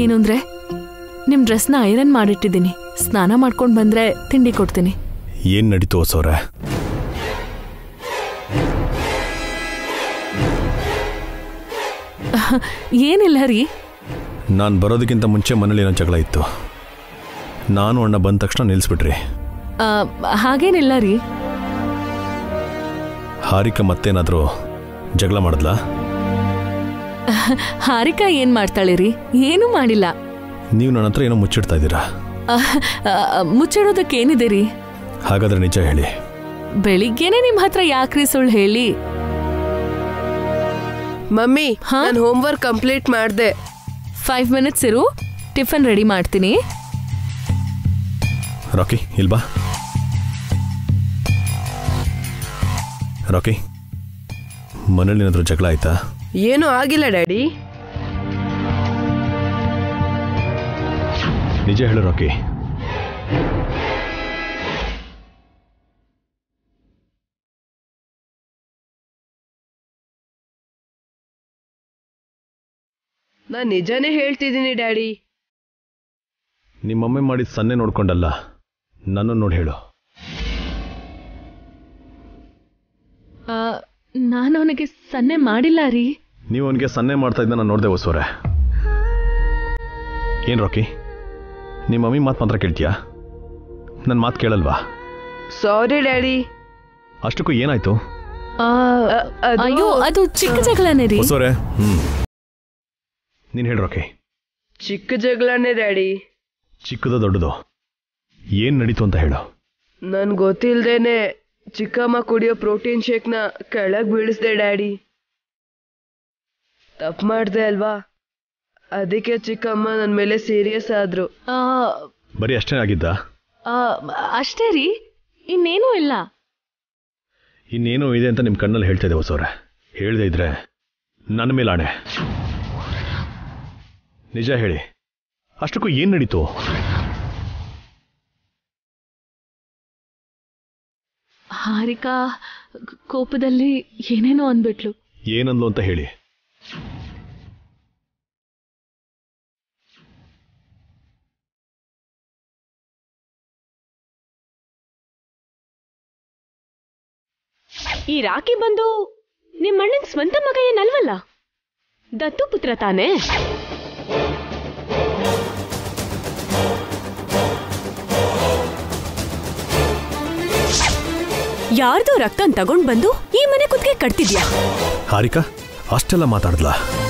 ಏನು ಅಂದ್ರೆ ನಿಮ್ ಡ್ರೆಸ್ನ ಐರನ್ ಮಾಡಿಟ್ಟಿದ್ದೀನಿ, ಸ್ನಾನ ಮಾಡ್ಕೊಂಡು ಬಂದ್ರೆ ತಿಂಡಿ ಕೊಡ್ತೀನಿ. ಏನ್ ನಡೀತು ಸೋರೆ? ಏನಿಲ್ಲ ರೀ. ನಾನು ಬರೋದಕ್ಕಿಂತ ಮುಂಚೆ ಮನೇಲಿ ಏನೋ ಜಗಳ ಇತ್ತು, ನಾನು ಅಣ್ಣ ಬಂದ ತಕ್ಷಣ ನಿಲ್ಲಿಸ್ಬಿಟ್ರಿ. ಹಾಗೇನಿಲ್ಲ ರೀ. ಹಾರಿಕಾ ಮತ್ತೇನಾದರೂ ಜಗಳ ಮಾಡಿದ್ಲಾ? ಹಾರಿಕಾ ಏನ್ ಮಾಡ್ತಾಳೆ ರೀ? ಏನೂ ಮಾಡಿಲ್ಲ. ನೀವು ನನ್ನ ಹತ್ರ ಏನೋ ಮುಚ್ಚಿಡ್ತಾ ಇದ್ದೀರಾ. ಮುಚ್ಚಿಡೋದಕ್ಕೇನಿದೆ ರೀ? ಹಾಗಾದ್ರೆ ನಿಜ ಹೇಳಿ. ಬೆಳಿಗ್ಗೆನೆ ನಿಮ್ ಹತ್ರ ಯಾಕ್ರಿ ಸುಳ್ಳು ಹೇಳಿ? ಮಮ್ಮಿ, ನಾನು ಹೋಮ್ವರ್ಕ್ ಕಂಪ್ಲೀಟ್ ಮಾಡಿದೆ. 5 ಮಿನಿಟ್ಸ್ ಇರು, ಟಿಫನ್ ರೆಡಿ ಮಾಡ್ತೀನಿ. ರಾಕಿ ಇಲ್ಬಾ. ರಾಕಿ, ಮನೇಲಿ ಏನಾದರೂ ಜಗಳ ಆಯ್ತಾ? ಏನೂ ಆಗಿಲ್ಲ ಡ್ಯಾಡಿ. ನಿಜ ಹೇಳು ರಾಕಿ. ನಾನು ನಿಜಾನೇ ಹೇಳ್ತಿದ್ದೀನಿ ಡ್ಯಾಡಿ. ನಿಮ್ಮಮ್ಮೆ ಮಾಡಿದ ಸನ್ನೆ ನೋಡ್ಕೊಂಡಲ್ಲ, ನನ್ನ ನೋಡಿ ಹೇಳು. ನಾನು ಅವನಿಗೆ ಸನ್ನೆ ಮಾಡಿಲ್ಲ ರೀ. ನೀವು ಅವನಿಗೆ ಸನ್ನೆ ಮಾಡ್ತಾ ಇದ್ದ ನಾನು ನೋಡಿದೆ ಹೊಸೋರೆ. ಏನು ರಾಕಿ, ನಿಮ್ಮ ಮಮ್ಮಿ ಮಾತು ಮಾತ್ರ ಕೇಳ್ತೀಯಾ? ನನ್ನ ಮಾತು ಕೇಳಲ್ವಾ? ಸಾರಿ ಡ್ಯಾಡಿ. ಅಷ್ಟಕ್ಕೂ ಏನಾಯ್ತು? ಅಯ್ಯೋ, ಅದು ಚಿಕ್ಕ ಜಗಳನೇ ರೀ. ಹೊಸೋರೆ, ನೀನು ಹೇಳು ರಾಕಿ. ಚಿಕ್ಕ ಜಗಳನೇ ಡ್ಯಾಡಿ. ಚಿಕ್ಕದೋ ದೊಡ್ಡದೋ, ಏನು ನಡೀತು ಅಂತ ಹೇಳು. ನನ್ ಗೊತ್ತಿಲ್ದೇನೆ ಚಿಕ್ಕಮ್ಮ ಕುಡಿಯೋ ಪ್ರೋಟೀನ್ ಶೇಕ್ನ ಕೆಳಗೆ ಬೀಳಿಸ್ದೆ ಡ್ಯಾಡಿ. ತಪ್ಪು ಮಾಡ್ದೆ ಅಲ್ವಾ? ಅದಕ್ಕೆ ಚಿಕ್ಕಮ್ಮ ನನ್ನ ಮೇಲೆ ಸೀರಿಯಸ್ ಆದ್ರು. ಬರೀ ಅಷ್ಟೇ ಆಗಿದ್ದ? ಅಷ್ಟೇ ರೀ, ಇನ್ನೇನೂ ಇಲ್ಲ. ಇನ್ನೇನೋ ಇದೆ ಅಂತ ನಿಮ್ಮ ಕಣ್ಣಲ್ಲಿ ಹೇಳ್ತಾ ಇದೆ ಹೊಸವ್ರೆ. ಹೇಳ್ದೆ ಇದ್ರೆ ನನ್ನ ಮೇಲೆ ಆಣೆ. ನಿಜ ಹೇಳಿ, ಅಷ್ಟಕ್ಕೂ ಏನು ನಡೀತು? ಹಾರಿಕಾ ಕೋಪದಲ್ಲಿ ಏನೇನೋ ಅಂದ್ಬಿಟ್ಲು. ಏನಂದ್ಲು ಅಂತ ಹೇಳಿ. ಈ ರಾಕಿ ಬಂದು ನಿಮ್ಮಣ್ಣನ ಸ್ವಂತ ಮಗ ಏನಲ್ವಲ್ಲ, ದತ್ತು ಪುತ್ರ ತಾನೇ? ಯಾರ್ದೋ ರಕ್ತ ತಗೊಂಡ್ ಬಂದು ಈ ಮನೆ ಕುತ್ತಿಗೆ ಕಟ್ತಿದ್ಯಾ? ಹಾರಿಕಾ ಅಷ್ಟೆಲ್ಲ ಮಾತಾಡ್ಲ?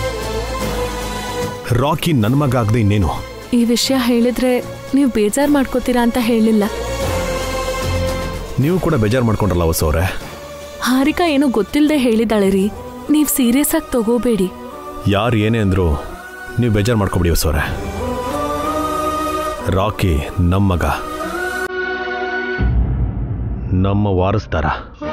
ರಾಕಿ ನನ್ನ ಮಗ ಆಗದೆ ಇನ್ನೇನು? ಈ ವಿಷಯ ಹೇಳಿದ್ರೆ ನೀವು ಬೇಜಾರು ಮಾಡ್ಕೋತೀರಾ ಅಂತ ಹೇಳಿಲ್ಲ. ನೀವು ಕೂಡ ಬೇಜಾರು ಮಾಡ್ಕೊಂಡ್ರಲ್ಲ ಹೊಸವ್ರೆ. ಹಾರಿಕಾ ಏನೋ ಗೊತ್ತಿಲ್ಲದೆ ಹೇಳಿದಾಳೆ ರೀ, ನೀವು ಸೀರಿಯಸ್ ಆಗಿ ತಗೋಬೇಡಿ. ಯಾರು ಏನೇ ಅಂದ್ರು ನೀವು ಬೇಜಾರು ಮಾಡ್ಕೊಬಿಡಿ ಹೊಸವ್ರೆ. ರಾಕಿ ನಮ್ಮ ಮಗ, ನಮ್ಮ ವಾರಸ್ದಾರ.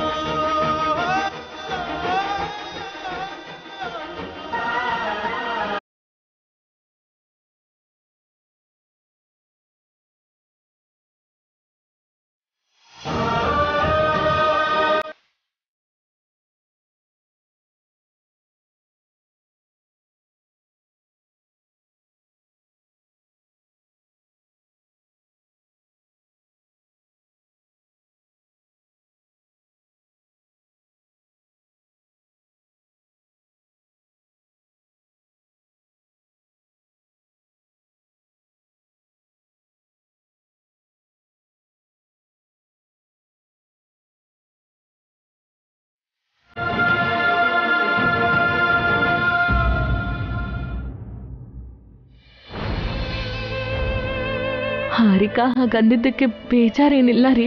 ಹಾರಿಕಾ ಹಾಗಂದಿದ್ದಕ್ಕೆ ಬೇಜಾರೇನಿಲ್ಲ ರೀ.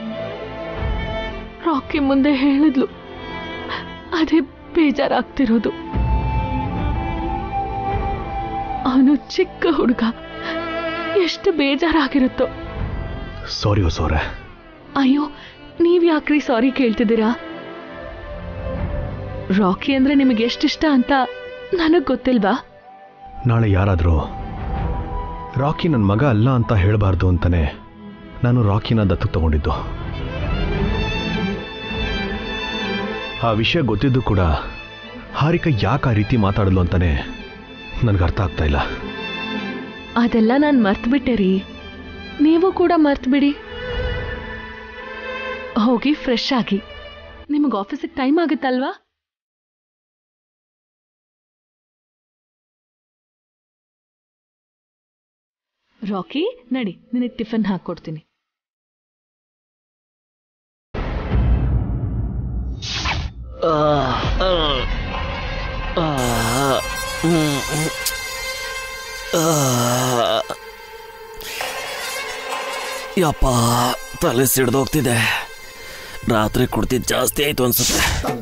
ರಾಕಿ ಮುಂದೆ ಹೇಳಿದ್ಲು, ಅದೇ ಬೇಜಾರಾಗ್ತಿರೋದು. ಅವನು ಚಿಕ್ಕ ಹುಡುಗ, ಎಷ್ಟು ಬೇಜಾರಾಗಿರುತ್ತೋ. ಸಾರಿ ಹೊಸವ್ರೆ. ಅಯ್ಯೋ, ನೀವ್ ಯಾಕ್ರಿ ಸಾರಿ ಕೇಳ್ತಿದ್ದೀರಾ? ರಾಕಿ ಅಂದ್ರೆ ನಿಮಗೆ ಎಷ್ಟಿಷ್ಟ ಅಂತ ನನಗ್ ಗೊತ್ತಿಲ್ವಾ? ನಾಳೆ ಯಾರಾದರೂ ರಾಕಿ ನನ್ನ ಮಗ ಅಲ್ಲ ಅಂತ ಹೇಳಬಾರ್ದು ಅಂತಾನೆ ನಾನು ರಾಕಿನ ದತ್ತು ತಗೊಂಡಿದ್ದು. ಆ ವಿಷಯ ಗೊತ್ತಿದ್ದು ಕೂಡ ಹಾರಿಕಾ ಯಾಕೆ ಆ ರೀತಿ ಮಾತಾಡಲು ಅಂತಾನೆ ನನಗೆ ಅರ್ಥ ಆಗ್ತಾ ಇಲ್ಲ. ಅದೆಲ್ಲ ನಾನು ಮರ್ತ್ಬಿಟ್ಟೆ ರೀ. ನೀವು ಕೂಡ ಮರ್ತ್ಬಿಡಿ. ಹೋಗಿ ಫ್ರೆಶ್ ಆಗಿ. ನಿಮಗೆ ಆಫೀಸಿಗೆ ಟೈಮ್ ಆಗುತ್ತಲ್ವಾ? ರಾಕಿ ನಡಿ, ನಿನಗೆ ಟಿಫನ್ ಹಾಕ್ಕೊಡ್ತೀನಿ. ಯಪ್ಪ, ತಲೆ ಸಿಡ್ದೋಗ್ತಿದೆ. ರಾತ್ರಿ ಕುಡ್ತಿದ್ದು ಜಾಸ್ತಿ ಆಯ್ತು ಅನ್ಸುತ್ತೆ.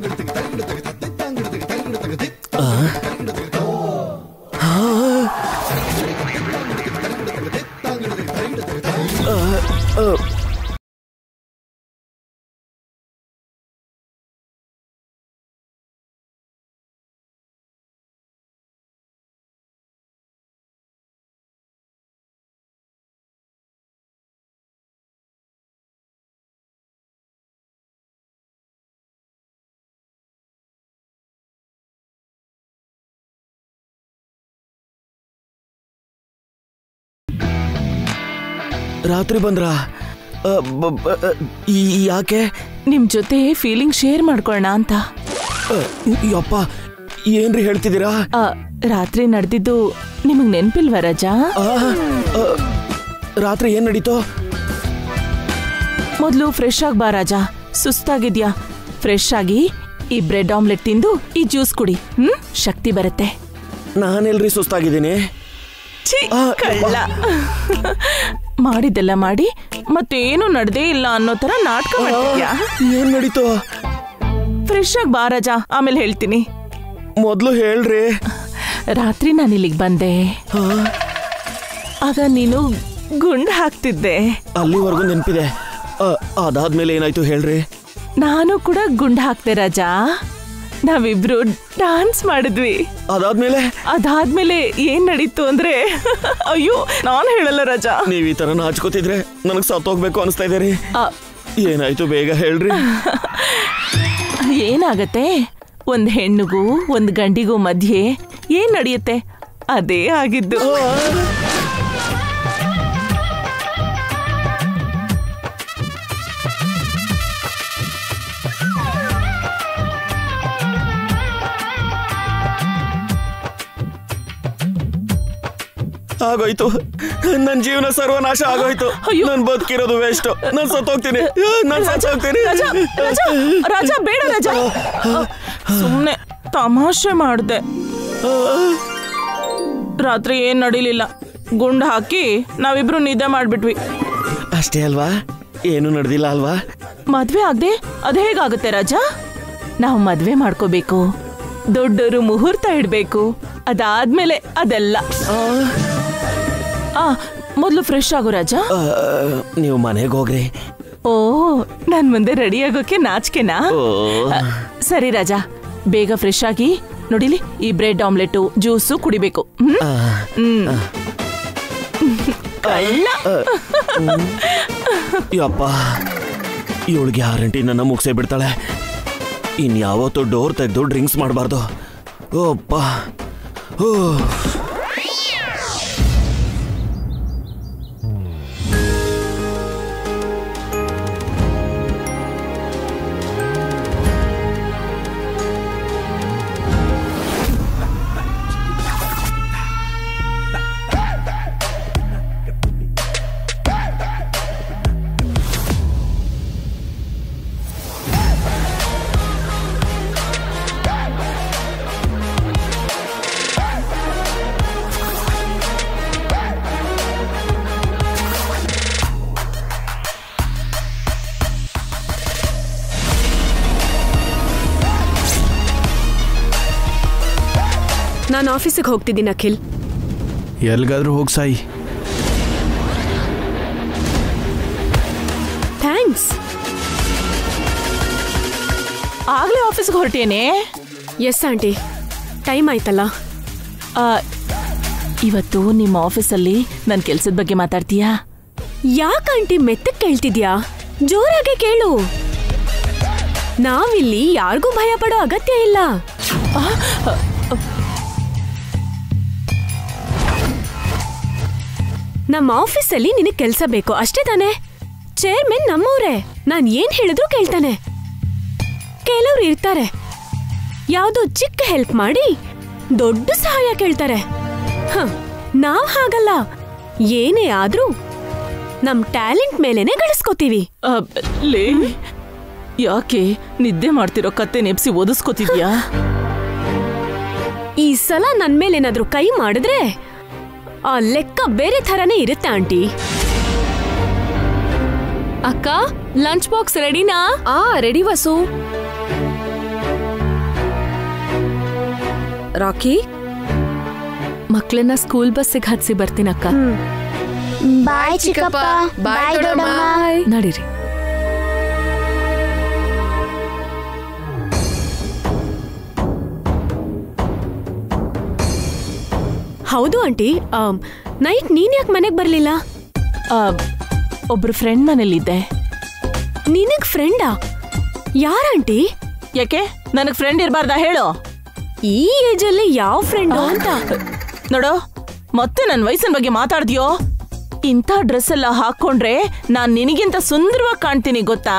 ರಾತ್ರಿ ಬಂದ್ರ? ಯಾಕೆ? ನಿಮ್ ಜೊತೆ ಫೀಲಿಂಗ್ ಶೇರ್ ಮಾಡ್ಕೊಳ್ಳೋಣ ಅಂತ. ಯಪ್ಪ, ಏನ್ರಿ ಹೇಳ್ತಿದ್ದೀರಾ? ರಾತ್ರಿ ನಡೆದಿದ್ದು ನಿಮಗ್ ನೆನ್ಪಿಲ್ವ ರಾಜಾ? ರಾತ್ರಿ ಏನ್ ನಡೀತೋ? ಮೊದ್ಲು ಫ್ರೆಶ್ ಆಗಿ ಬಾ ರಾಜಾ. ಸುಸ್ತಾಗಿದ್ಯಾ? ಫ್ರೆಶ್ ಆಗಿ ಈ ಬ್ರೆಡ್ ಆಮ್ಲೆಟ್ ತಿಂದು ಈ ಜ್ಯೂಸ್ ಕುಡಿ. ಶಕ್ತಿ ಬರುತ್ತೆ. ನಾನೆಲ್ರಿ ಸುಸ್ತಾಗಿದ್ದೀನಿ? ಕಳ್ಳ. ಮಾಡಿದ್ದೆಲ್ಲ ಮಾಡಿ ಮತ್ತೇನು ನಡ್ದೇ ಇಲ್ಲ ಅನ್ನೋ ತರ ನಾಟಕ ಮಾಡ್ತಿದ್ಯಾ? ಏನ್ ನಡೀತೋ? ಫ್ರೆಶ್ ಆಗಿ ಬಾ ರಾಜಾ, ಆಮೇಲೆ ಹೇಳ್ತೀನಿ. ಮೊದ್ಲು ಹೇಳ್ರಿ. ರಾತ್ರಿ ನಾನು ಇಲ್ಲಿಗೆ ಬಂದೆ, ಆಗ ನೀನು ಗುಂಡ್ ಹಾಕ್ತಿದ್ದೆ. ಅಲ್ಲಿವರೆಗೂ ನೆನ್ಪಿದೆ. ಅದಾದ್ಮೇಲೆ ಏನಾಯ್ತು ಹೇಳ್ರಿ. ನಾನು ಕೂಡ ಗುಂಡ್ ಹಾಕ್ತೆ ರಾಜಾ. ನಾವಿಬ್ರು ಡಾನ್ಸ್ ಮಾಡಿದ್ವಿ. ಅದಾದ್ಮೇಲೆ ಏನ್ ನಡೀತು ಅಂದ್ರೆ, ಅಯ್ಯೋ ನಾನ್ ಹೇಳಲ್ಲ ರಾಜಾ. ನೀವ್ ಈ ತರ ನಾಚ್ಕೋತಿದ್ರೆ ನನಗ್ ಸತ್ತೋಗ್ಬೇಕು ಅನಿಸ್ತಾ ಇದೆ ರೀ. ಏನಾಯ್ತು ಬೇಗ ಹೇಳ್ರಿ. ಏನಾಗತ್ತೆ, ಒಂದ್ ಹೆಣ್ಣಿಗೂ ಒಂದ್ ಗಂಡಿಗೂ ಮಧ್ಯೆ ಏನ್ ನಡೆಯುತ್ತೆ ಅದೇ ಆಗಿದ್ದು. ಆಗೋಯ್ತು, ನನ್ ಜೀವನ ಸರ್ವನಾಶ ಆಗೋಯ್ತು. ನನ್ ಬದುಕಿರೋದು ವೇಸ್ಟ್. ನಾನ್ ಸತ್ತೋಗ್ತೀನಿ. ರಾಜಾ ಬೇಡ ರಾಜಾ, ಸುಮ್ನೆ ತಮಾಷೆ ಮಾಡ್ದೆ. ರಾತ್ರಿ ಏನ್ ನಡೀಲಿಲ್ಲ. ಗುಂಡ್ ಹಾಕಿ ನಾವಿಬ್ರು ನಿದ್ದೆ ಮಾಡ್ಬಿಟ್ವಿ ಅಷ್ಟೇ ಅಲ್ವಾ? ಏನು ನಡೆದಿಲ್ಲ ಅಲ್ವಾ? ಮದ್ವೆ ಆಗದೆ ಅದ್ ಹೇಗಾಗುತ್ತೆ ರಾಜಾ? ನಾವು ಮದ್ವೆ ಮಾಡ್ಕೋಬೇಕು, ದೊಡ್ಡವರು ಮುಹೂರ್ತ ಇಡ್ಬೇಕು, ಅದಾದ್ಮೇಲೆ ಅದೆಲ್ಲ. ಮೊದ್ಲು ಫ್ರೆಶ್ ಆಗು ರಾಜಾ. ನೀವು ಮನೆಗೆ ಹೋಗ್ರಿ. ಓ, ನನ್ ಮುಂದೆ ರೆಡಿ ಆಗೋಕೆ ನಾಚಿಕೆನಾ? ಸರಿ ರಾಜಾ, ಬೇಗ ಫ್ರೆಶ್ ಆಗಿ ನೋಡಿಲಿ ಈ ಬ್ರೆಡ್ ಆಮ್ಲೆಟ್ ಜ್ಯೂಸು ಕುಡಿಬೇಕು. ಯಪ್ಪ, ಇವಳಿಗೆ ಗ್ಯಾರಂಟಿ ನನ್ನ ಮುಗಿಸೇ ಬಿಡ್ತಾಳೆ. ಇನ್ಯಾವತ್ತೂ ಡೋರ್ ತೆಗೆದು ಡ್ರಿಂಕ್ಸ್ ಮಾಡಬಾರ್ದು. ಓಪ್ಪ, ಓ ನಾನು ಆಫೀಸಿಗೆ ಹೋಗ್ತಿದ್ದೀನಿ ಅಖಿಲ್. ಎಲ್ಗಾದ್ರೂ ಹೋಗಿ ಸಾಯಿ. ಥ್ಯಾಂಕ್ಸ್. ಆಗ್ಲೇ ಆಫೀಸ್ಗೆ ಹೊರಟೇನೆ? ಎಸ್ ಆಂಟಿ, ಟೈಮ್ ಆಯ್ತಲ್ಲ. ಇವತ್ತು ನಿಮ್ಮ ಆಫೀಸಲ್ಲಿ ನನ್ನ ಕೆಲ್ಸದ ಬಗ್ಗೆ ಮಾತಾಡ್ತೀಯಾ? ಯಾಕಂಟಿ ಮೆತ್ತಕ್ಕೆ ಕೇಳ್ತಿದ್ಯಾ? ಜೋರಾಗೆ ಕೇಳು. ನಾವಿಲ್ಲಿ ಯಾರಿಗೂ ಭಯ ಪಡೋ ಅಗತ್ಯ ಇಲ್ಲ. ನಮ್ಮ ಆಫೀಸಲ್ಲಿ ನಿನಗೆ ಕೆಲಸ ಬೇಕು ಅಷ್ಟೇ ತಾನೆ. ಚೇರ್ಮನ್ ನಮ್ಮವ್ರೆ, ನಾನ್ ಏನ್ ಹೇಳಿದ್ರು ಕೇಳ್ತಾನೆ. ಕೆಲವ್ರು ಇರ್ತಾರೆ ಯಾವ್ದೋ ಚಿಕ್ಕ ಹೆಲ್ಪ್ ಮಾಡಿ ದೊಡ್ಡ ಸಹಾಯ ಕೇಳ್ತಾರೆ. ನಾವ್ ಹಾಗಲ್ಲ, ಏನೇ ಆದ್ರೂ ನಮ್ ಟ್ಯಾಲೆಂಟ್ ಮೇಲೆನೆ ಗಳಿಸ್ಕೋತೀವಿ. ಲೇ, ಯಾಕೆ ನಿದ್ದೆ ಮಾಡ್ತಿರೋ ಕತ್ತೆ ನೆಪ್ಸಿ ಓದಿಸ್ಕೋತಿದ್ಯಾ? ಈ ಸಲ ನನ್ ಮೇಲೇನಾದ್ರೂ ಕೈ ಮಾಡಿದ್ರೆ ಆ ಲೆಕ್ಕ ಬೇರೆ ಥರನೇ ಇರುತ್ತೆ ಆಂಟಿ. ಅಕ್ಕ, ಲಂಚ್ ಬಾಕ್ಸ್ ರೆಡಿನಾ? ರೆಡಿ ವಸು. ರಾಕಿ, ಮಕ್ಳನ್ನ ಸ್ಕೂಲ್ ಬಸ್ಸಿಗೆ ಹತ್ಸಿ ಬರ್ತೀನಕ್ಕ. ಬಾಯ್ ಚಿಕ್ಕಪ್ಪ. ಬಾಯ್ ದೊಡ್ಡಮ್ಮ. ನಡೀರಿ. ಹೌದು ಆಂಟಿ, ನೈಟ್ ನೀನ್ ಯಾಕೆ ಮನೆಗ್ ಬರ್ಲಿಲ್ಲ? ಒಬ್ರು ಫ್ರೆಂಡ್ ಮನೇಲಿದ್ದೆ. ನಿನಗ್ ಫ್ರೆಂಡಾ? ಯಾರಂಟಿ? ಯಾಕೆ ನನಗ್ ಫ್ರೆಂಡ್ ಇರ್ಬಾರ್ದಾ ಹೇಳು? ಈ ಏಜ್ ಅಲ್ಲಿ ಯಾವ ಫ್ರೆಂಡು ಅಂತ. ನೋಡು, ಮತ್ತೆ ನನ್ ವಯಸ್ಸಿನ ಬಗ್ಗೆ ಮಾತಾಡ್ದ್ಯೋ? ಇಂಥ ಡ್ರೆಸ್ ಎಲ್ಲ ಹಾಕೊಂಡ್ರೆ ನಾನ್ ನಿನಗಿಂತ ಸುಂದರವಾಗಿ ಕಾಣ್ತೀನಿ ಗೊತ್ತಾ?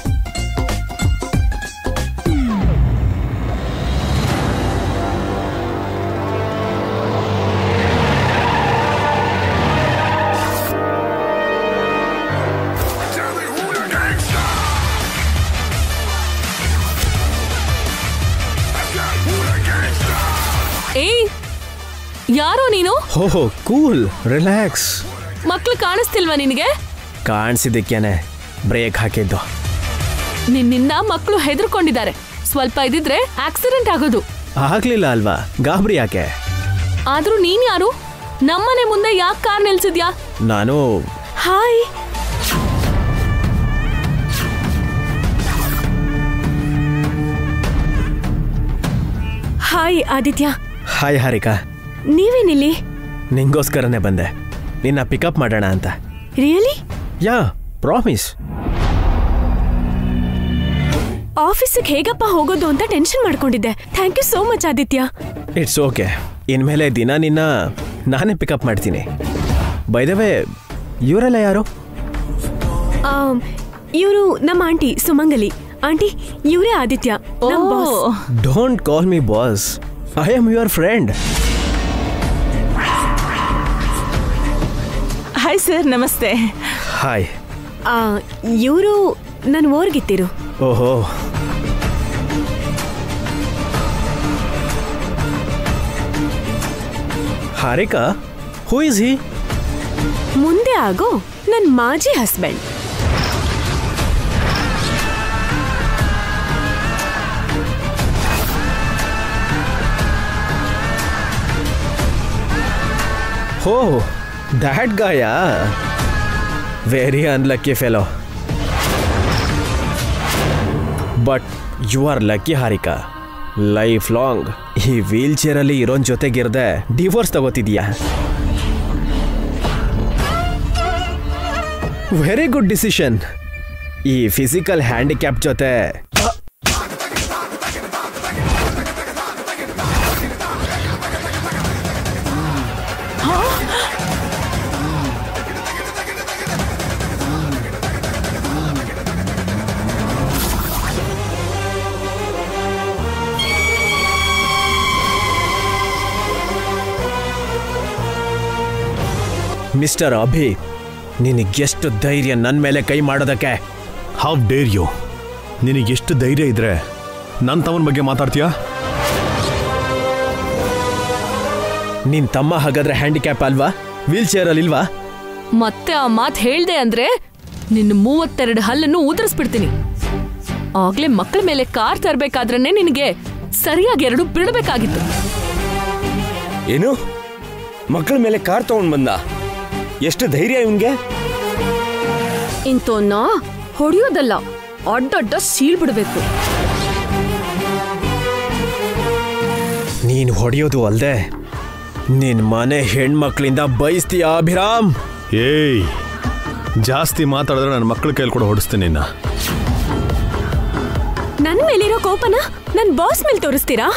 ಏಯ್, ಯಾರೋ ನೀನು? ಓಹೋ, ಕೂಲ್, ರಿಲ್ಯಾಕ್ಸ್. ಮಕ್ಳು ಕಾಣಿಸ್ತಿಲ್ವಾ ನಿನಗೆ? ಕಾಣಿಸಿದ್ದಕ್ಕೇನೆ ಬ್ರೇಕ್ ಹಾಕಿದ್ದು. ನಿನ್ನಿಂದ ಮಕ್ಳು ಹೆದರ್ಕೊಂಡಿದ್ದಾರೆ. ಸ್ವಲ್ಪ ಇದ್ದಿದ್ರೆ ಆಕ್ಸಿಡೆಂಟ್ ಆಗೋದು. ಆಗ್ಲಿಲ್ಲ ಅಲ್ವಾ, ಗಾಬರಿ ಯಾಕೆ? ಆದ್ರೂ ನೀನ್ ಯಾರು? ನಮ್ಮನೆ ಮುಂದೆ ಯಾಕೆ ಕಾರ್ ನಿಲ್ಸಿದ್ಯಾ? ನಾನು hi. Hi Aditya. Hi Harika. ನೀವೇನಿಲ್ಲಿ? ನಿಂಗೋಸ್ಕರನೇ ಬಂದೆ, ನಿನ್ನ ಪಿಕಪ್ ಮಾಡೋಣ ಅಂತ. ರಿಯಲಿ? Yeah, promise. ಆಫೀಸಿಗೆ ಹೇಗಪ್ಪ ಹೋಗೋದು ಅಂತ ಟೆನ್ಷನ್ ಮಾಡ್ಕೊಂಡಿದ್ದೆ. Thank you so much Aditya. It's okay. ಇನ್ಮೇಲೆ ದಿನ ನಿನ್ನ ನಾನೇ ಪಿಕಪ್ ಮಾಡ್ತೀನಿ. ಬೈ ದ ವೇ, ಇವರೆಲ್ಲ ಯಾರು? ಇವರು ನಮ್ಮ ಆಂಟಿ ಸುಮಂಗಲಿ. ಆಂಟಿ, ಇವರೇ ಆದಿತ್ಯ, ನಮ್ boss. Don't call me boss, I am your friend. Hi sir, ನಮಸ್ತೆ. ಹಾಯ್. ಇವರು ನನ್ನ ಓರ್ಗಿತ್ತಿರು. ಓಹೋ, ಹಾರಿಕಾ, ಹೂ ಇಸ್ ಹಿ? ಮುಂದೆ ಆಗೋ ನನ್ನ ಮಾಜಿ husband. Oh, that guy, very unlucky fellow. But you are lucky, Harika. Life long ಈ ವೀಲ್ ಚೇರಲ್ಲಿ ಇರೋನ್ ಜೊತೆಗಿರ್ದೆ ಡಿವೋರ್ಸ್ ತಗೋತಿದ್ಯಾ? Very good decision. ಈ ಫಿಸಿಕಲ್ ಹ್ಯಾಂಡಿಕ್ಯಾಪ್ ಜೊತೆ ಮಿಸ್ಟರ್ ಅಭಿ, ನಿನಗೆಷ್ಟು ಧೈರ್ಯ ನನ್ನ ಮೇಲೆ ಕೈ ಮಾಡೋದಕ್ಕೆ? How dare you? ನಿನಗೆಷ್ಟು ಧೈರ್ಯ ಇದ್ರೆ ನನ್ನ ತಮ್ಮನ ಬಗ್ಗೆ ಮಾತಾಡ್ತೀಯಾ? ನಿನ್ ತಮ್ಮ ಹಾಗಾದ್ರೆ ಹ್ಯಾಂಡಿಕ್ಯಾಪ್ ಅಲ್ವಾ? ವೀಲ್ ಚೇರಲ್ಲಿ ಇಲ್ವಾ? ಮತ್ತೆ ಆ ಮಾತು ಹೇಳ್ದೆ ಅಂದ್ರೆ ನಿನ್ನ 32 ಹಲ್ಲನ್ನು ಉದುರಿಸ್ಬಿಡ್ತೀನಿ. ಆಗ್ಲೇ ಮಕ್ಕಳ ಮೇಲೆ ಕಾರ್ ತರಬೇಕಾದ್ರೇನೆ ನಿನಗೆ ಸರಿಯಾಗಿ 2 ಬಿಡಬೇಕಾಗಿತ್ತು. ಏನು? ಮಕ್ಕಳ ಮೇಲೆ ಕಾರ್ ತಗೊಂಡ್ ಬಂದ? ಎಷ್ಟು ಧೈರ್ಯ ಇವನ್ಗೆ? ಇಂತೋನ್ನ ಹೊಡೆಯೋದಲ್ಲ, ಅಡ್ಡಡ್ಡ ಸೀಳ್ಬಿಡ್ಬೇಕು. ನೀನು ಹೊಡೆಯೋದು ಅಲ್ದೆ ನಿನ್ ಮನೆ ಹೆಣ್ಮಕ್ಳಿಂದ ಬಯಸ್ತೀಯಾ ಅಭಿರಾಮ್? ಏಯ್, ಜಾಸ್ತಿ ಮಾತಾಡಿದ್ರೆ ನನ್ನ ಮಕ್ಕಳ ಕೈಲಿ ಕೂಡ ಹೊಡಿಸ್ತೀನಿ ನಿನ್ನ. ನನ್ನ ಮೇಲಿರೋ ಕೋಪನ ನನ್ನ ಬಾಸ್ ಮೇಲೆ ತೋರಿಸ್ತೀರಾ?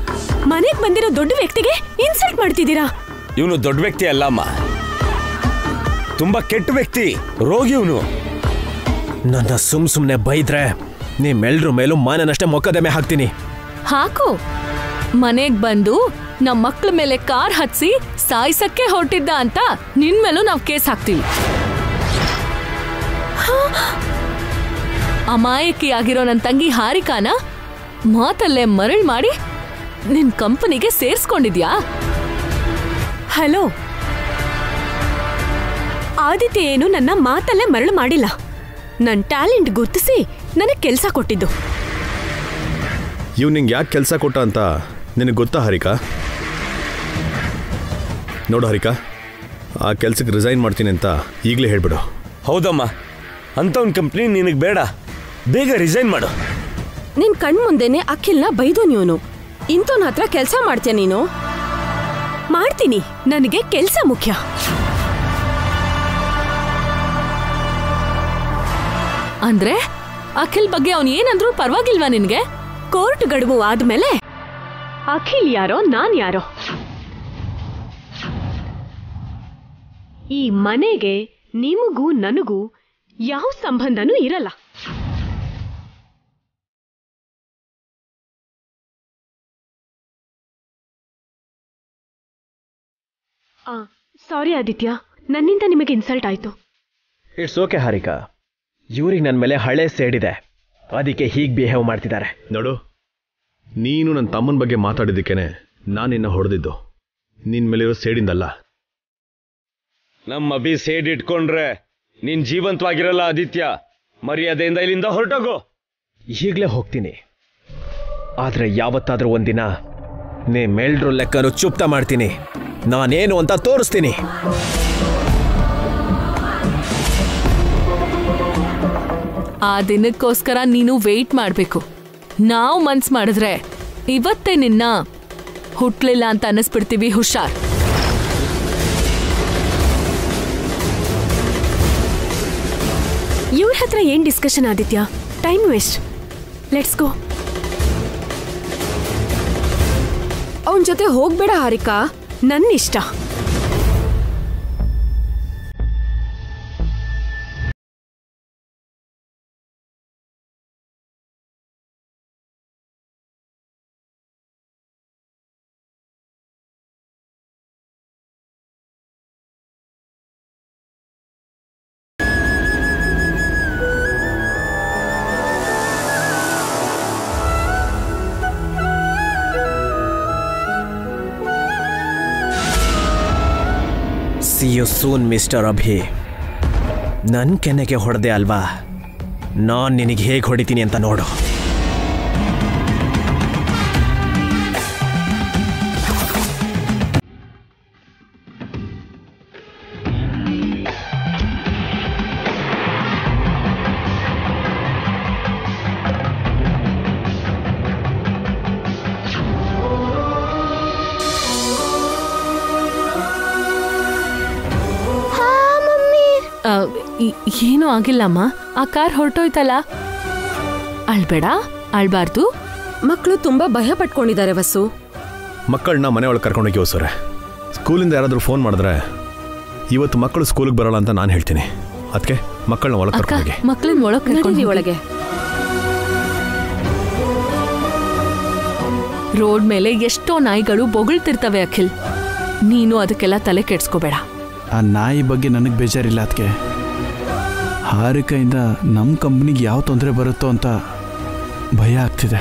ಮನೆಗೆ ಬಂದಿರೋ ದೊಡ್ಡ ವ್ಯಕ್ತಿಗೆ ಇನ್ಸಲ್ಟ್ ಮಾಡ್ತಿದ್ದೀರಾ? ಇವನು ದೊಡ್ಡ ವ್ಯಕ್ತಿ ಅಲ್ಲಮ್ಮ, ತುಂಬಾ ಕೆಟ್ಟ ವ್ಯಕ್ತಿ, ರೋಗಿ ಇವನು. ನನ್ನ ಸುಮ್ನೆ ಬೈದ್ರೆ ನಿಮ್ಮೆಲ್ರ ಮೇಲೂ ಮಾನನಷ್ಟೇ ಮೊಕದ್ದಮೆ ಹಾಕ್ತೀನಿ. ಹಾಕು. ಮನೆಗ್ ಬಂದು ನಮ್ಮ ಮಕ್ಳ ಮೇಲೆ ಕಾರ್ ಹತ್ಸಿ ಸಾಯಿಸಕ್ಕೆ ಹೊರಟಿದ್ದ ಅಂತ ನಿನ್ ಮೇಲೂ ನಾವ್ ಕೇಸ್ ಹಾಕ್ತೀವಿ. ಅಮಾಯಕಿಯಾಗಿರೋ ನನ್ನ ತಂಗಿ ಹಾರಿಕಾನ ಮಾತಲ್ಲೇ ಮರಳ್ ಮಾಡಿ ನಿನ್ ಕಂಪನಿಗೆ ಸೇರ್ಸ್ಕೊಂಡಿದ್ಯಾ? ಹಲೋ, ಆದಿತ್ಯ ಏನು ನನ್ನ ಮಾತಲ್ಲೇ ಮರಳು ಮಾಡಿಲ್ಲ. ನನ್ನ ಟ್ಯಾಲೆಂಟ್ ಗುರ್ತಿಸಿ ನನಗೆ ಕೆಲಸ ಕೊಟ್ಟಿದ್ದು. ಇವ್ ನಿಂಗೆ ಯಾಕೆ ಕೆಲಸ ಕೊಟ್ಟ ಅಂತ ನಿನಗೆ ಗೊತ್ತಾ ಹರಿಕಾ? ನೋಡು ಹರಿಕಾ, ಆ ಕೆಲ್ಸಕ್ಕೆ ರಿಸೈನ್ ಮಾಡ್ತೀನಿ ಅಂತ ಈಗಲೇ ಹೇಳ್ಬಿಡು. ಹೌದಮ್ಮ, ಅಂತ ಒಂದು ಕಂಪ್ನಿ ನಿನಗೆ ಬೇಡ, ಬೇಗ ರಿಸೈನ್ ಮಾಡು. ನಿನ್ ಕಣ್ ಮುಂದೆನೆ ಅಖಿಲ್ನ ಬೈದು ನೀನು ಇಂಥವನ ಹತ್ರ ಕೆಲಸ ಮಾಡ್ತೀಯ ನೀನು? ಮಾಡ್ತೀನಿ, ನನಗೆ ಕೆಲಸ ಮುಖ್ಯ. ಅಂದ್ರೆ ಅಖಿಲ್ ಬಗ್ಗೆ ಅವನು ಏನಂದ್ರೂ ಪರವಾಗಿಲ್ವಾ ನಿನ್ಗೆ? ಕೋರ್ಟ್ ಗಡುವು ಆದ್ಮೇಲೆ ಅಖಿಲ್ ಯಾರೋ ನಾನ್ ಯಾರೋ. ಈ ಮನೆಗೆ ನಿಮಗೂ ನನಗೂ ಯಾವ ಸಂಬಂಧನೂ ಇರಲ್ಲ. ಸಾರಿ ಆದಿತ್ಯ, ನನ್ನಿಂದ ನಿಮಗೆ ಇನ್ಸಲ್ಟ್ ಆಯ್ತು. ಇಟ್ಸ್ ಓಕೆ ಹಾರಿಕಾ, ಇವ್ರಿಗೆ ನನ್ನ ಮೇಲೆ ಹಳೆ ಸೇಡಿದೆ, ಅದಕ್ಕೆ ಹೀಗೆ ಬಿಹೇವ್ ಮಾಡ್ತಿದ್ದಾರೆ. ನೋಡು, ನೀನು ನನ್ನ ತಮ್ಮನ ಬಗ್ಗೆ ಮಾತಾಡಿದ್ದಕ್ಕೇನೆ ನಾನು ನಿನ್ನ ಹೊಡೆದಿದ್ದು, ನಿನ್ನ ಮೇಲಿರೋ ಸೇಡಿಂದಲ್ಲ. ನಮ್ಮ ಅಭಿ ಸೇಡ್ ಇಟ್ಕೊಂಡ್ರೆ ನೀನ್ ಜೀವಂತವಾಗಿರಲ್ಲ ಆದಿತ್ಯ. ಮರ್ಯಾದೆಯಿಂದ ಇಲ್ಲಿಂದ ಹೊರಟೋಗು. ಈಗಲೇ ಹೋಗ್ತೀನಿ, ಆದ್ರೆ ಯಾವತ್ತಾದ್ರೂ ಒಂದಿನ ನಿಮ್ಮೆಲ್ರ ಲೆಕ್ಕನು ಚುಪ್ತ ಮಾಡ್ತೀನಿ. ನಾನೇನು ಅಂತ ತೋರಿಸ್ತೀನಿ. ಆ ದಿನಕ್ಕೋಸ್ಕರ ನೀನು ವೇಟ್ ಮಾಡ್ಬೇಕು. ನಾವು ಮನ್ಸ್ ಮಾಡಿದ್ರೆ ಇವತ್ತೇ ನಿನ್ನ ಹುಟ್ಲಿಲ್ಲ ಅಂತ ಅನ್ನಿಸ್ಬಿಡ್ತೀವಿ. ಹುಷಾರ್. ಇವ್ರ ಹತ್ರ ಏನ್ discussion Aditya? Time waste. Let's go. ಅವನ ಜೊತೆ ಹೋಗ್ಬೇಡ ಹಾರಿಕಾ, ನನ್ನ ಇಷ್ಟ. See you soon mister Abhi. ನನ್ನ ಕೆನ್ನೆಗೆ ಹೊಡೆದೆ ಅಲ್ವಾ, ನಾನು ನಿನಗೆ ಹೇಗೆ ಹೊಡಿತೀನಿ ಅಂತ ನೋಡು. ಏನೂ ಆಗಿಲ್ಲಮ್ಮ, ಆ ಕಾರ್ ಹೊರಟೋಯ್ತಲ್ಲ. ಅಳ್ಬೇಡ, ಅಳ್ಬಾರ್ದು. ಮಕ್ಕಳು ತುಂಬಾ ಭಯ ಪಟ್ಕೊಂಡಿದ್ದಾರೆ ವಸು. ಮಕ್ಕಳನ್ನ ಮನೆ ಒಳಗೆ ಕರ್ಕೊಂಡೋಗಿ ಹೋಗ್ಸೋರೆ. ಸ್ಕೂಲಿಂದ ಯಾರಾದರೂ ಫೋನ್ ಮಾಡಿದ್ರೆ ಇವತ್ತು ಮಕ್ಕಳು ಸ್ಕೂಲಿಗೆ ಬರೋಲ್ಲ ಅಂತ ನಾನು ಹೇಳ್ತೀನಿ. ಅದಕ್ಕೆ ಮಕ್ಕಳನ್ನ ಒಳಗೆ ಕರ್ಕೊಂಡೋಗಿ. ಮಕ್ಕಳನ್ನ ಒಳಗೆ ರೋಡ್ ಮೇಲೆ ಎಷ್ಟೋ ನಾಯಿಗಳು ಬೊಗಳ್ತಿರ್ತವೆ ಅಖಿಲ್. ನೀನು ಅದಕ್ಕೆಲ್ಲ ತಲೆ ಕೆಡ್ಸ್ಕೋಬೇಡ. ಆ ನಾಯಿ ಬಗ್ಗೆ ನನಗೆ ಬೇಜಾರಿಲ್ಲ. ಅದಕ್ಕೆ ಹಾರಿಕೆಯಿಂದ ನಮ್ಮ ಕಂಪ್ನಿಗೆ ಯಾವ ತೊಂದರೆ ಬರುತ್ತೋ ಅಂತ ಭಯ ಆಗ್ತಿದೆ.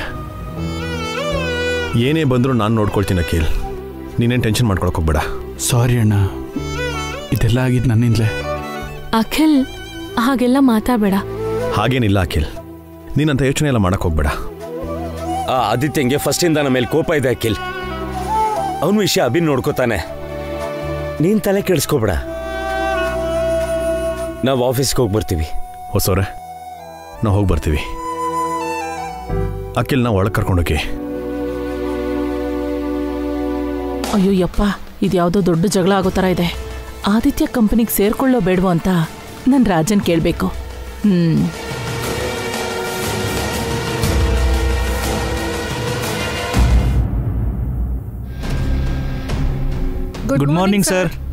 ಏನೇ ಬಂದರೂ ನಾನು ನೋಡ್ಕೊಳ್ತೀನಿ ಅಖಿಲ್, ನೀನೇನು ಟೆನ್ಷನ್ ಮಾಡ್ಕೊಳಕ್ಕೆ ಹೋಗ್ಬೇಡ. ಸಾರಿ ಅಣ್ಣ, ಇದೆಲ್ಲ ಆಗಿದ್ದು ನನ್ನಿಂದಲೇ. ಅಖಿಲ್, ಹಾಗೆಲ್ಲ ಮಾತಾಡಬೇಡ. ಹಾಗೇನಿಲ್ಲ ಅಖಿಲ್, ನೀನಂತ ಯೋಚನೆ ಎಲ್ಲ ಮಾಡಕ್ಕೆ ಹೋಗ್ಬೇಡ. ಆ ಆದಿತ್ಯಂಗೆ ಫಸ್ಟಿಂದ ನಮ್ಮ ಮೇಲೆ ಕೋಪ ಇದೆ ಅಖಿಲ್. ಅವನ ವಿಷಯ ಅಭಿನ್ ನೋಡ್ಕೋತಾನೆ, ನೀನ್ ತಲೆ ಕೆಡಿಸ್ಕೋಬೇಡ. ನಾವು ಆಫೀಸ್ಗೆ ಹೋಗಿ ಬರ್ತೀವಿ. ಹೊಸವ್ರೆ, ನಾವು ಹೋಗಿ ಬರ್ತೀವಿ. ಅಖಿಲ್ ನಾವು ಒಳಗೆ ಕರ್ಕೊಂಡೋಗಿ. ಅಯ್ಯೋ ಯಪ್ಪ, ಇದ್ಯಾವುದೋ ದೊಡ್ಡ ಜಗಳ ಆಗೋ ಥರ ಇದೆ. ಆದಿತ್ಯ ಕಂಪನಿಗೆ ಸೇರ್ಕೊಳ್ಳೋ ಬೇಡವೋ ಅಂತ ನಾನು ರಾಜನ್ ಕೇಳಬೇಕು. Good morning sir.